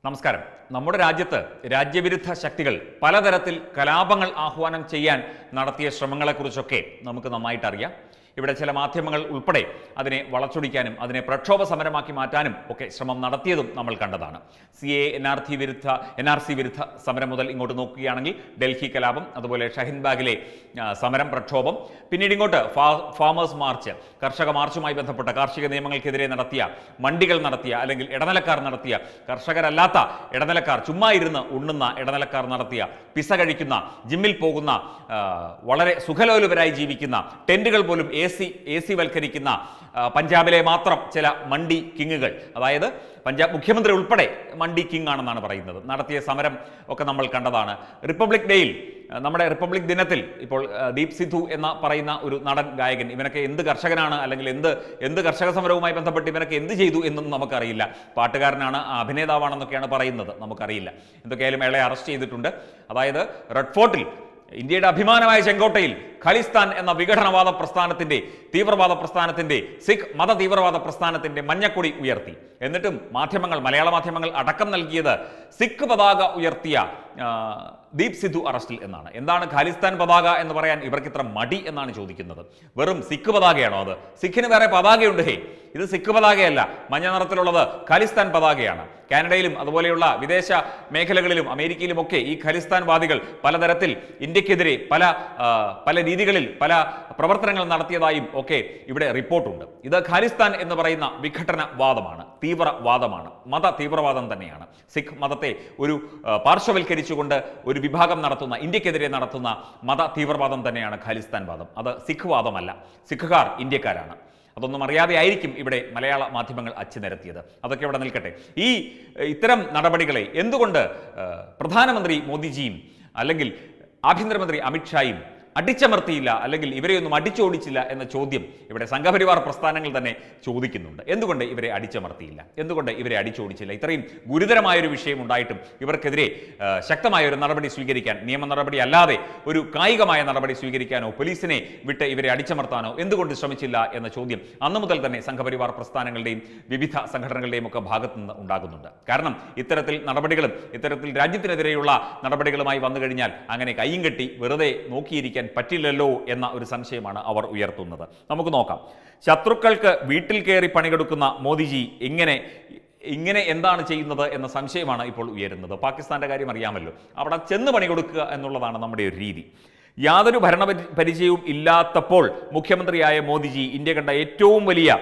നമസ്കാരം. നമ്മുടെ രാജ്യത്ത് രാജ്യവിരുദ്ധ ശക്തികൾ പലതരത്തിൽ കലാപങ്ങൾ ആഹ്വാനം ചെയ്യാൻ നടത്തിയ ശ്രമങ്ങളെക്കുറിച്ചൊക്കെ നമുക്ക് നന്നായിട്ട് അറിയാം. ഇവിടെ ചില മാധ്യമങ്ങൾ ഉൾപ്പെടെ അതിനെ വളച്ചൊടിക്കാനും അതിനെ പ്രക്ഷോഭ സമരമാക്കി മാറ്റാനും ഒക്കെ ശ്രമം നടത്തിയതും നമ്മൾ കണ്ടതാണ്. NRC വിരുദ്ധ സമരം മുതൽ ഇങ്ങോട്ട് നോക്കുകയാണെങ്കിൽ ഡൽഹി കലാപം, അതുപോലെ ഷഹിൻബാഗിലെ സമരം പ്രക്ഷോഭം, പിന്നീട് ഇങ്ങോട്ട് ഫാമേഴ്സ് മാർച്ച്, കർഷക മാർച്ചുമായി ബന്ധപ്പെട്ട കാർഷിക നിയമങ്ങൾക്കെതിരെ നടത്തിയ, മണ്ടികൾ നടത്തിയ അല്ലെങ്കിൽ ഇടനിലക്കാർ നടത്തിയ, കർഷകരല്ലാത്ത ഇടനിലക്കാർ, ചുമ്മാ ഇരുന്ന് ഉണ്ണുന്ന ഇടനിലക്കാർ നടത്തിയ, പിസ കഴിക്കുന്ന, ജിമ്മിൽ പോകുന്ന, വളരെ സുഖലോലുപരായി ജീവിക്കുന്ന, ടെന്റുകൾ പോലും AC വൽക്കരിക്കുന്ന പഞ്ചാബിലെ മാത്രം ചില മണ്ടി കിങ്ങുകൾ, അതായത് പഞ്ചാബ് മുഖ്യമന്ത്രി ഉൾപ്പെടെ മണ്ടി കിങ് ആണെന്നാണ് പറയുന്നത്, നടത്തിയ സമരം ഒക്കെ നമ്മൾ കണ്ടതാണ്. റിപ്പബ്ലിക് ഡേയിൽ, നമ്മുടെ റിപ്പബ്ലിക് ദിനത്തിൽ ഇപ്പോൾ ദീപ് സിധു എന്ന പറയുന്ന ഒരു നടൻ ഗായകൻ, ഇവനൊക്കെ എന്ത് കർഷകനാണ് അല്ലെങ്കിൽ എന്ത് കർഷക സമരവുമായി ബന്ധപ്പെട്ട് ഇവനൊക്കെ എന്ത് ചെയ്തു എന്നൊന്നും നമുക്കറിയില്ല. പാട്ടുകാരനാണ്, അഭിനേതാവാണെന്നൊക്കെയാണ് പറയുന്നത്, നമുക്കറിയില്ല. എന്തൊക്കെയായാലും അയാളെ അറസ്റ്റ് ചെയ്തിട്ടുണ്ട്. അതായത് റെഡ് ഫോർട്ടിൽ, ഇന്ത്യയുടെ അഭിമാനമായ ചെങ്കോട്ടയിൽ ഖലിസ്ഥാൻ എന്ന വിഘടനവാദ പ്രസ്ഥാനത്തിന്റെ, തീവ്രവാദ പ്രസ്ഥാനത്തിന്റെ, സിഖ് മത തീവ്രവാദ പ്രസ്ഥാനത്തിന്റെ മഞ്ഞക്കൊടി ഉയർത്തി. എന്നിട്ടും മാധ്യമങ്ങൾ, മലയാള മാധ്യമങ്ങൾ അടക്കം നൽകിയത് സിഖ് പതാക ഉയർത്തിയ ദീപ് സിധു അറസ്റ്റിൽ എന്നാണ്. എന്താണ് ഖാലിസ്ഥാൻ പതാക എന്ന് പറയാൻ ഇവർക്ക് ഇത്ര മടി എന്നാണ് ചോദിക്കുന്നത്. വെറും സിഖ് പതാകയാണോ അത്? സിഖിന് വേറെ പതാകയുണ്ട്. ഹേ, ഇത് സിഖ് പതാകയല്ല, മഞ്ഞ നിറത്തിലുള്ളത് ഖാലിസ്ഥാൻ പതാകയാണ്. കാനഡയിലും അതുപോലെയുള്ള വിദേശ മേഖലകളിലും അമേരിക്കയിലുമൊക്കെ ഈ ഖലിസ്ഥാൻവാദികൾ പലതരത്തിൽ ഇന്ത്യക്കെതിരെ പല രീതികളിൽ പല പ്രവർത്തനങ്ങൾ നടത്തിയതായും ഒക്കെ ഇവിടെ റിപ്പോർട്ടുണ്ട്. ഇത് ഖാലിസ്ഥാൻ എന്ന് പറയുന്ന വിഘടനവാദമാണ്, തീവ്രവാദമാണ്, മത തീവ്രവാദം തന്നെയാണ്. സിഖ് മതത്തെ ഒരു പാർശ്വവൽക്കരിച്ചുകൊണ്ട് ഒരു വിഭാഗം നടത്തുന്ന, ഇന്ത്യക്കെതിരെ നടത്തുന്ന മത തീവ്രവാദം തന്നെയാണ് ഖാലിസ്ഥാൻ വാദം. അത് സിഖ് വാദമല്ല. സിഖുകാർ ഇന്ത്യക്കാരാണ്. അതൊന്നും അറിയാതെ ആയിരിക്കും ഇവിടെ മലയാള മാധ്യമങ്ങൾ അച്ചുനിരത്തിയത്. അതൊക്കെ ഇവിടെ നിൽക്കട്ടെ. ഇത്തരം നടപടികളെ എന്തുകൊണ്ട് പ്രധാനമന്ത്രി മോദിജിയും അല്ലെങ്കിൽ ആഭ്യന്തരമന്ത്രി അമിത്ഷായും അടിച്ചമർത്തിയില്ല, അല്ലെങ്കിൽ ഇവരെയൊന്നും അടിച്ചോടിച്ചില്ല എന്ന ചോദ്യം ഇവിടെ സംഘപരിവാർ പ്രസ്ഥാനങ്ങൾ തന്നെ ചോദിക്കുന്നുണ്ട്. എന്തുകൊണ്ട് ഇവരെ അടിച്ചമർത്തിയില്ല, എന്തുകൊണ്ട് ഇവരെ അടിച്ചോടിച്ചില്ല? ഇത്രയും ഗുരുതരമായൊരു വിഷയം ഉണ്ടായിട്ടും ഇവർക്കെതിരെ ശക്തമായൊരു നടപടി സ്വീകരിക്കാൻ, നിയമ നടപടി അല്ലാതെ ഒരു കായികമായ നടപടി സ്വീകരിക്കാനോ പോലീസിനെ വിട്ട് ഇവരെ അടിച്ചമർത്താനോ എന്തുകൊണ്ട് ശ്രമിച്ചില്ല എന്ന ചോദ്യം അന്നു മുതൽ തന്നെ സംഘപരിവാർ പ്രസ്ഥാനങ്ങളുടെയും വിവിധ സംഘടനകളുടെയും ഒക്കെ ഭാഗത്തു നിന്ന് ഉണ്ടാകുന്നുണ്ട്. കാരണം ഇത്തരത്തിൽ നടപടികളും, ഇത്തരത്തിൽ രാജ്യത്തിനെതിരെയുള്ള നടപടികളുമായി വന്നു കഴിഞ്ഞാൽ അങ്ങനെ കയ്യും കെട്ടി വെറുതെ നോക്കിയിരിക്കാൻ പറ്റില്ലല്ലോ എന്ന ഒരു സംശയമാണ് അവർ ഉയർത്തുന്നത്. നമുക്ക് നോക്കാം. ശത്രുക്കൾക്ക് വീട്ടിൽ കയറി പണികൊടുക്കുന്ന മോദിജി ഇങ്ങനെ എന്താണ് ചെയ്യുന്നത് എന്ന സംശയമാണ് ഇപ്പോൾ ഉയരുന്നത്. പാകിസ്ഥാന്റെ കാര്യം അറിയാമല്ലോ, അവിടെ ചെന്ന് പണി കൊടുക്കുക എന്നുള്ളതാണ് നമ്മുടെ ഒരു രീതി. യാതൊരു ഭരണപരിചയവും ഇല്ലാത്തപ്പോൾ മുഖ്യമന്ത്രിയായ മോദിജി ഇന്ത്യ കണ്ട ഏറ്റവും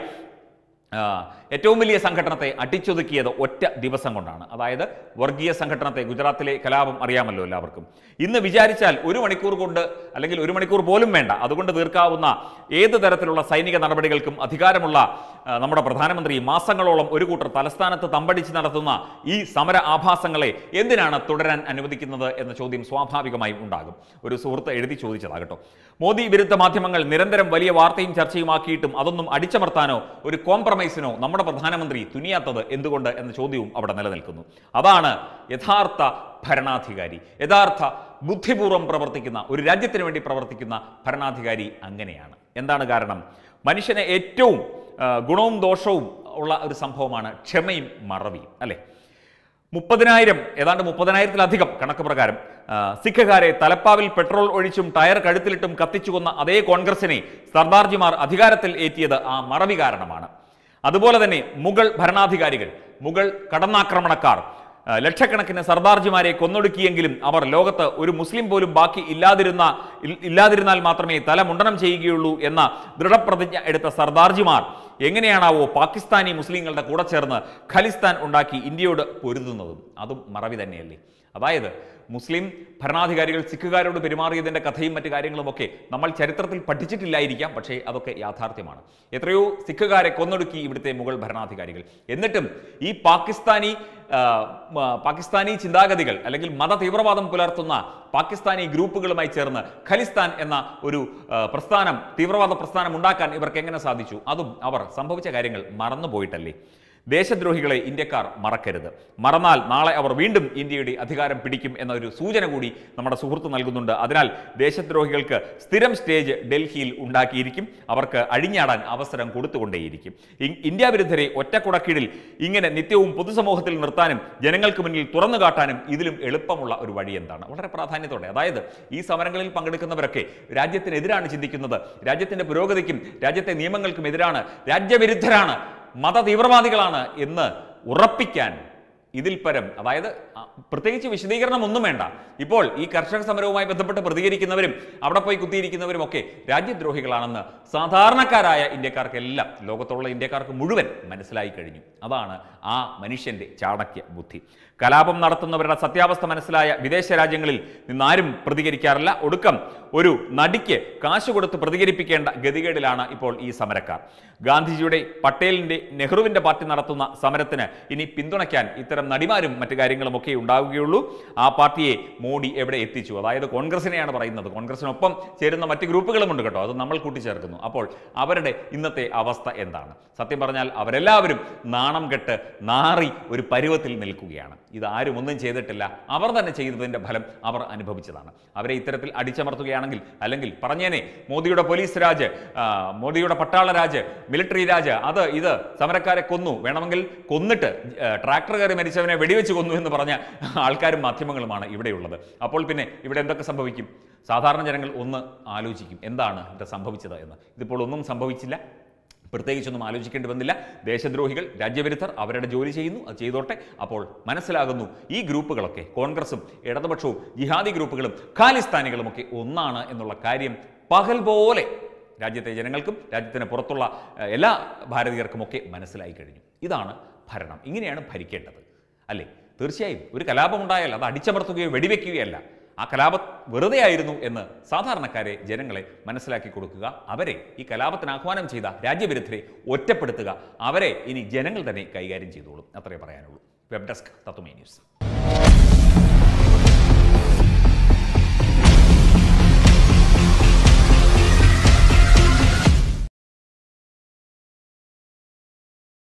വലിയ സംഘടനത്തെ അടിച്ചൊതുക്കിയത് ഒറ്റ ദിവസം കൊണ്ടാണ്. അതായത് വർഗീയ സംഘടനത്തെ, ഗുജറാത്തിലെ കലാപം അറിയാമല്ലോ എല്ലാവർക്കും. ഇന്ന് വിചാരിച്ചാൽ 1 മണിക്കൂർ കൊണ്ട്, അല്ലെങ്കിൽ 1 മണിക്കൂർ പോലും വേണ്ട, അതുകൊണ്ട് തീർക്കാവുന്ന ഏത് തരത്തിലുള്ള സൈനിക നടപടികൾക്കും അധികാരമുള്ള നമ്മുടെ പ്രധാനമന്ത്രി മാസങ്ങളോളം ഒരു കൂട്ടർ തലസ്ഥാനത്ത് തമ്പടിച്ച് നടത്തുന്ന ഈ സമര ആഭാസങ്ങളെ എന്തിനാണ് തുടരാൻ അനുവദിക്കുന്നത് എന്ന ചോദ്യം സ്വാഭാവികമായും ഉണ്ടാകും. ഒരു സുഹൃത്ത് എഴുതി ചോദിച്ചതാകട്ടോ. മോദി വിരുദ്ധ മാധ്യമങ്ങൾ നിരന്തരം വലിയ വാർത്തയും ചർച്ചയുമാക്കിയിട്ടും അതൊന്നും അടിച്ചമർത്താനോ ഒരു കോംപ്രമൈസിനോ നമ്മുടെ പ്രധാനമന്ത്രി തുനിയാത്തത് എന്തുകൊണ്ട് എന്ന ചോദ്യവും അവിടെ നിലനിൽക്കുന്നു. അതാണ് യഥാർത്ഥ ഭരണാധികാരി, യഥാർത്ഥ ബുദ്ധിപൂർവ്വം പ്രവർത്തിക്കുന്ന, ഒരു രാജ്യത്തിന് വേണ്ടി പ്രവർത്തിക്കുന്ന ഭരണാധികാരി അങ്ങനെയാണ്. എന്താണ് കാരണം? മനുഷ്യനെ ഏറ്റവും ഗുണവും ദോഷവും ഉള്ള ഒരു സംഭവമാണ് ക്ഷമയും മറവിയും, അല്ലേ? 30,000, ഏതാണ്ട് 30,000-ലധികം കണക്ക് പ്രകാരം സിഖുകാരെ തലപ്പാവിൽ പെട്രോൾ ഒഴിച്ചും ടയർ കഴുത്തിലിട്ടും കത്തിച്ചു കൊന്ന അതേ കോൺഗ്രസിനെ സർദാർജിമാർ അധികാരത്തിൽ ഏറ്റിയത് ആ മറവി കാരണമാണ്. അതുപോലെ തന്നെ മുഗൾ ഭരണാധികാരികൾ, മുഗൾ കടന്നാക്രമണക്കാർ ലക്ഷക്കണക്കിന് സർദാർജിമാരെ കൊന്നൊടുക്കിയെങ്കിലും അവർ ലോകത്ത് ഒരു മുസ്ലിം പോലും ബാക്കി ഇല്ലാതിരുന്നാൽ മാത്രമേ തല മുണ്ടനം ചെയ്യുകയുള്ളൂ എന്ന ദൃഢപ്രതിജ്ഞ എടുത്ത സർദാർജിമാർ എങ്ങനെയാണാവോ പാകിസ്ഥാനി മുസ്ലിങ്ങളുടെ കൂടെ ചേർന്ന് ഖലിസ്ഥാൻ ഉണ്ടാക്കി ഇന്ത്യയോട് പൊരുതുന്നതും? അതും മറവി തന്നെയല്ലേ? അതായത് മുസ്ലിം ഭരണാധികാരികൾ സിഖുകാരോട് പെരുമാറിയതിൻ്റെ കഥയും മറ്റു കാര്യങ്ങളുമൊക്കെ നമ്മൾ ചരിത്രത്തിൽ പഠിച്ചിട്ടില്ലായിരിക്കാം, പക്ഷേ അതൊക്കെ യാഥാർത്ഥ്യമാണ്. എത്രയോ സിഖുകാരെ കൊന്നൊടുക്കി ഇവിടുത്തെ മുഗൾ ഭരണാധികാരികൾ. എന്നിട്ടും ഈ പാകിസ്ഥാനി ചിന്താഗതികൾ അല്ലെങ്കിൽ മത തീവ്രവാദം പുലർത്തുന്ന പാകിസ്ഥാനി ഗ്രൂപ്പുകളുമായി ചേർന്ന് ഖലിസ്ഥാൻ എന്ന ഒരു തീവ്രവാദ പ്രസ്ഥാനം ഉണ്ടാക്കാൻ ഇവർക്ക് എങ്ങനെ സാധിച്ചു? അതും അവർ സംഭവിച്ച കാര്യങ്ങൾ മറന്നുപോയിട്ടല്ലേ? ദേശദ്രോഹികളെ ഇന്ത്യക്കാർ മറക്കരുത്. മറന്നാൽ നാളെ അവർ വീണ്ടും ഇന്ത്യയുടെ അധികാരം പിടിക്കും എന്നൊരു സൂചന കൂടി നമ്മുടെ സുഹൃത്ത് നൽകുന്നുണ്ട്. അതിനാൽ ദേശദ്രോഹികൾക്ക് സ്ഥിരം സ്റ്റേജ് ഡൽഹിയിൽ ഉണ്ടാക്കിയിരിക്കും. അവർക്ക് അഴിഞ്ഞാടാൻ അവസരം കൊടുത്തുകൊണ്ടേയിരിക്കും. ഇന്ത്യ വിരുദ്ധരെ ഒറ്റക്കുടക്കീഴിൽ ഇങ്ങനെ നിത്യവും പൊതുസമൂഹത്തിൽ നിർത്താനും ജനങ്ങൾക്ക് മുന്നിൽ തുറന്നു കാട്ടാനും ഇതിലും എളുപ്പമുള്ള ഒരു വഴി എന്താണ്? വളരെ പ്രാധാന്യത്തോടെ, അതായത് ഈ സമരങ്ങളിൽ പങ്കെടുക്കുന്നവരൊക്കെ രാജ്യത്തിനെതിരാണ് ചിന്തിക്കുന്നത്, രാജ്യത്തിന്റെ പുരോഗതിക്കും രാജ്യത്തെ നിയമങ്ങൾക്കും എതിരാണ്, രാജ്യവിരുദ്ധരാണ്, മത തീവ്രവാദികളാണ് എന്ന് ഉറപ്പിക്കാൻ ഇതിൽ പരം, അതായത് പ്രത്യേകിച്ച് വിശദീകരണം ഒന്നും വേണ്ട. ഇപ്പോൾ ഈ കർഷക സമരവുമായി ബന്ധപ്പെട്ട് പ്രതികരിക്കുന്നവരും അവിടെ പോയി കുത്തിയിരിക്കുന്നവരും ഒക്കെ രാജ്യദ്രോഹികളാണെന്ന് സാധാരണക്കാരായ ഇന്ത്യക്കാർക്കെല്ലാം, ലോകത്തുള്ള ഇന്ത്യക്കാർക്ക് മുഴുവൻ മനസ്സിലായി കഴിഞ്ഞു. അതാണ് ആ മനുഷ്യന്റെ ചാണക്യ ബുദ്ധി. കലാപം നടത്തുന്നവരുടെ സത്യാവസ്ഥ മനസ്സിലായ വിദേശ രാജ്യങ്ങളിൽ നിന്നാരും പ്രതികരിക്കാറില്ല. ഒടുക്കം ഒരു നടിക്ക് കാശ് കൊടുത്ത് പ്രതികരിപ്പിക്കേണ്ട ഗതികേടിലാണ് ഇപ്പോൾ ഈ സമരക്കാർ. ഗാന്ധിജിയുടെ, പട്ടേലിന്റെ, നെഹ്റുവിന്റെ പാർട്ടി നടത്തുന്ന സമരത്തിന് ഇനി പിന്തുണയ്ക്കാൻ ഇത്തരം നടിമാരും മറ്റു കാര്യങ്ങളും ഒക്കെ ഉണ്ടാവുകയുള്ളൂ. ആ പാർട്ടിയെ മോഡി എവിടെ എത്തിച്ചു? അതായത് കോൺഗ്രസിനെയാണ് പറയുന്നത്. കോൺഗ്രസിനൊപ്പം ചേരുന്ന മറ്റ് ഗ്രൂപ്പുകളുമുണ്ട് കേട്ടോ, അത് നമ്മൾ കൂട്ടിച്ചേർക്കുന്നു. അപ്പോൾ അവരുടെ ഇന്നത്തെ അവസ്ഥ എന്താണ്? സത്യം പറഞ്ഞാൽ അവരെല്ലാവരും നാണം കെട്ട് നാറി ഒരു പരുവത്തിൽ നിൽക്കുകയാണ്. ഇതാരും ഒന്നും ചെയ്തിട്ടില്ല, അവർ തന്നെ ചെയ്തതിൻ്റെ ഫലം അവർ അനുഭവിച്ചതാണ്. അവരെ ഇത്തരത്തിൽ അടിച്ചമർത്തുകയാണെങ്കിൽ, അല്ലെങ്കിൽ പറഞ്ഞേനെ മോദിയുടെ പോലീസ് രാജ്, മോദിയുടെ പട്ടാള രാജ്, മിലിറ്ററി രാജ്, അത് ഇത് സമരക്കാരെ കൊന്നു, വേണമെങ്കിൽ കൊന്നിട്ട് ട്രാക്ടർ കയറി മരിച്ചവനെ വെടിവെച്ച് കൊന്നു എന്ന് പറഞ്ഞ ആൾക്കാരും മാധ്യമങ്ങളുമാണ് ഇവിടെയുള്ളത്. അപ്പോൾ പിന്നെ ഇവിടെ എന്തൊക്കെ സംഭവിക്കും? സാധാരണ ജനങ്ങൾ ഒന്ന് ആലോചിക്കും, എന്താണ് ഇവിടെ സംഭവിച്ചത് എന്ന്. ഇതിപ്പോൾ ഒന്നും സംഭവിച്ചില്ല, പ്രത്യേകിച്ചൊന്നും ആലോചിക്കേണ്ടി വന്നില്ല. ദേശദ്രോഹികൾ, രാജ്യവിരുദ്ധർ അവരുടെ ജോലി ചെയ്യുന്നു, അത് ചെയ്തോട്ടെ. അപ്പോൾ മനസ്സിലാകുന്നു ഈ ഗ്രൂപ്പുകളൊക്കെ, കോൺഗ്രസും ഇടതുപക്ഷവും ജിഹാദി ഗ്രൂപ്പുകളും ഖാലിസ്ഥാനികളും ഒക്കെ ഒന്നാണ് എന്നുള്ള കാര്യം പകൽ പോലെ രാജ്യത്തെ ജനങ്ങൾക്കും രാജ്യത്തിന് പുറത്തുള്ള എല്ലാ ഭാരതീയർക്കുമൊക്കെ മനസ്സിലായി കഴിഞ്ഞു. ഇതാണ് ഭരണം, ഇങ്ങനെയാണ് ഭരിക്കേണ്ടത്, അല്ലേ? തീർച്ചയായും ഒരു കലാപമുണ്ടായാൽ അത് അടിച്ചമർത്തുകയോ വെടിവെക്കുകയല്ല. ആ കലാപം വെറുതെ ആയിരുന്നു എന്ന് സാധാരണക്കാരെ, ജനങ്ങളെ മനസ്സിലാക്കി കൊടുക്കുക. അവരെ, ഈ കലാപത്തിന് ആഹ്വാനം ചെയ്ത രാജ്യവിരുദ്ധരെ ഒറ്റപ്പെടുത്തുക. അവരെ ഇനി ജനങ്ങൾ തന്നെ കൈകാര്യം ചെയ്തോളും. അത്രേ പറയാനുള്ളൂ. Web desk Tatwamayi news.